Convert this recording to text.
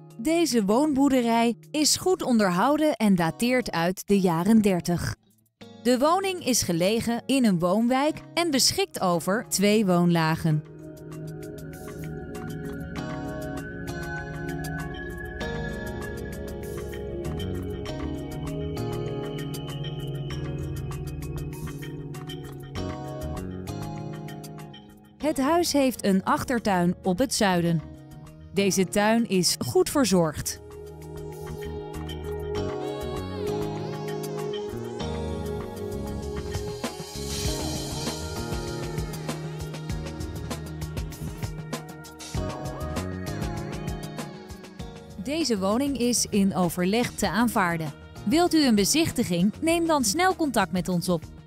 Deze woonboerderij is goed onderhouden en dateert uit de jaren 30. De woning is gelegen in een woonwijk en beschikt over 2 woonlagen. Het huis heeft een achtertuin op het zuiden. Deze tuin is goed verzorgd. Deze woning is in overleg te aanvaarden. Wilt u een bezichtiging? Neem dan snel contact met ons op.